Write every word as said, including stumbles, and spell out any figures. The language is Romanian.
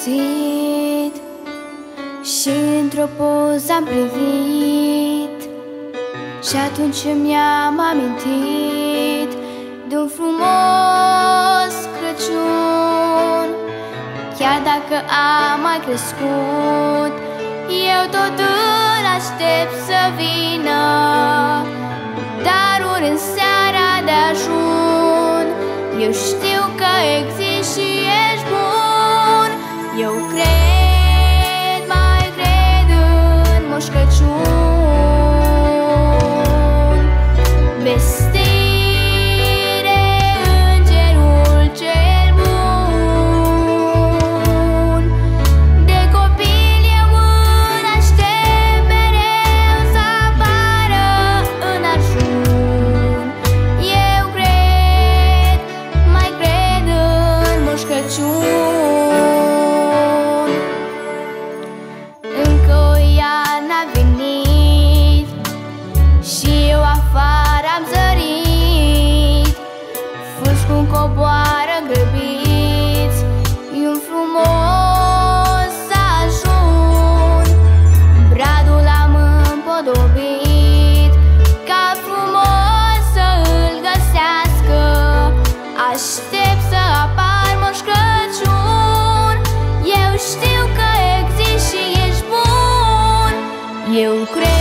găsit și într-o poză am privit, și atunci mi-am amintit de-un frumos Crăciun. Chiar dacă am mai crescut, eu tot îl aștept să vină daruri în seara de ajun. Eu știu că existi și ești bun. Eu cred, mai cred în Moș Crăciun. Vestire, îngerul cel bun. De copil eu îl aștept mereu să apară în ajun. Eu cred, mai cred în Moș Crăciun. Încă o iarnă a venit și eu afară am zărit. Fulgi cum coboară grăbiți, e un frumos ajun. Bradul am împodobit ca frumos să îl găsească. Aștept să apar Moș Crăciun. Eu știu că existi și ești bun. Eu cred